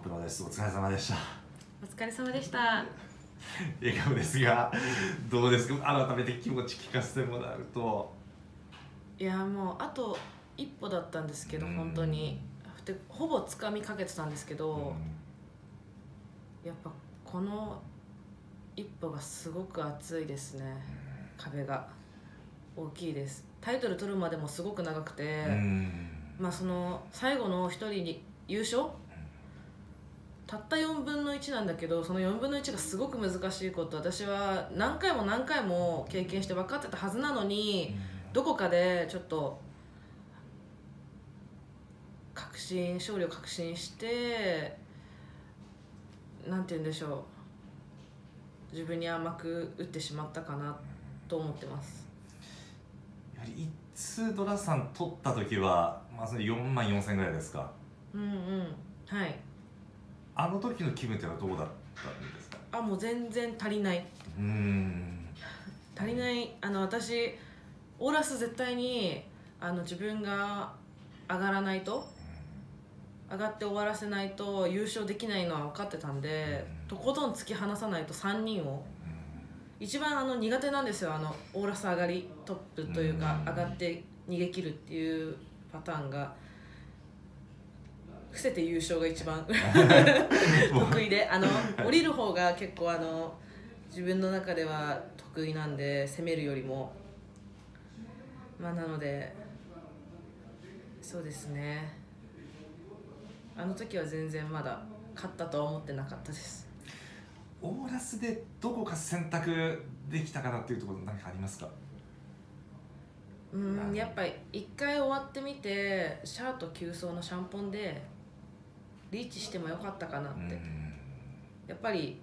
プロです。お疲れ様でした。 お疲れ様でした。 笑顔ですが、どうですか。改めて気持ち聞かせてもらうと。 いやもうあと一歩だったんですけど、本当にでほぼ掴みかけてたんですけど、やっぱこの一歩がすごく熱いですね。壁が大きいです。タイトル取るまでもすごく長くて、まあその最後の一人に優勝たった4分の1なんだけど、その4分の1がすごく難しいこと、私は何回も何回も経験して分かってたはずなのに、どこかでちょっと勝利を確信して、なんて言うんでしょう、自分に甘く打ってしまったかなと思ってます。 やはり一通ドラさん取った時は、まあ、その4万4000ぐらいですか。 はい。 あの時の気分ってのはどうだったんですか。 もう全然足りない。足りない。私オーラス絶対に自分が上がらないと、上がって終わらせないと優勝できないのは分かってたんで、とことん突き放さないと3人を。一番苦手なんですよ、オーラス上がりトップというか、上がって逃げ切るっていうパターンが。伏せて優勝が一番得意で、降りる方が結構自分の中では得意なんで、攻めるよりも。まあなのでそうですね、あの時は全然まだ勝ったとは思ってなかったです。 オーラスでどこか選択できたかなっていうところ何かありますか。 やっぱり1回終わってみて、シャーと9走のシャンポンでリーチしてもよかったかなって。やっぱり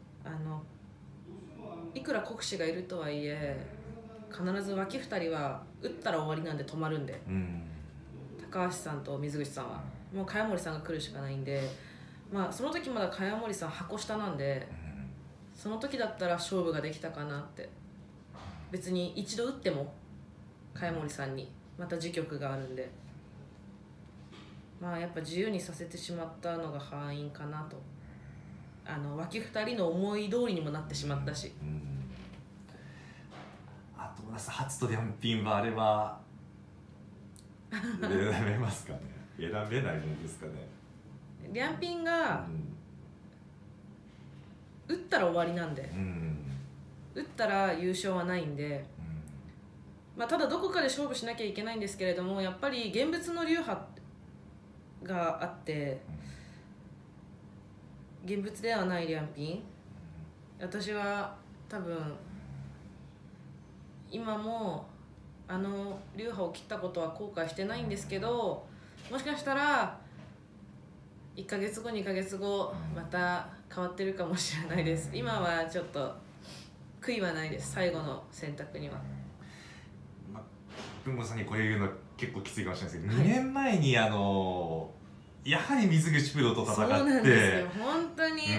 いくら国士がいるとはいえ、必ず脇2人は打ったら終わりなんで止まるんで、高橋さんと水口さんはもう茅森さんが来るしかないんで、まあその時まだ茅森さん箱下なんで、その時だったら勝負ができたかなって。別に一度打っても茅森さんにまた次局があるんで、まあやっぱ自由にさせてしまったのが敗因かなと。脇2人の思い通りにもなってしまったし、 あと初とリャンピンはあれば選べますかね。選べないもんですかね。 リャンピンが打ったら終わりなんで、打ったら優勝はないんで、まあ、ただどこかで勝負しなきゃいけないんですけれども、やっぱり現物の流派があって、現物ではないリャンピン、私は多分今も流派を切ったことは後悔してないんですけど、もしかしたら1ヶ月後2ヶ月後また変わってるかもしれないです。今はちょっと悔いはないです、最後の選択には。 文吾さんにこれ言うのは結構きついかもしれないですけど、2年前にやはり水口プロと戦って、 そうなんですよ本当に、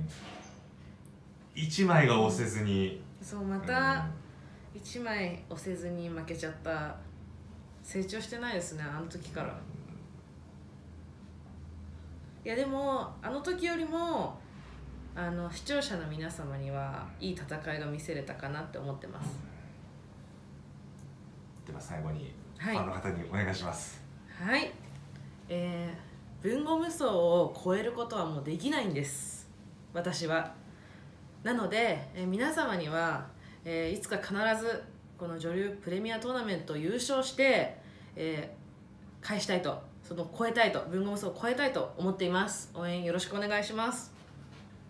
1枚が押せずに、 また1枚押せずに負けちゃった。成長してないですね、あの時から。いやでもあの時よりも視聴者の皆様にはいい戦いが見せれたかなって思ってます。 では最後にファンの方にお願いします。 はい、文豪無双を超えることはもうできないんです、私は。なので、皆様には、いつか必ずこの女流プレミアトーナメントを優勝して、返したいと、超えたいと、文豪無双を超えたいと思っています。応援よろしくお願いします。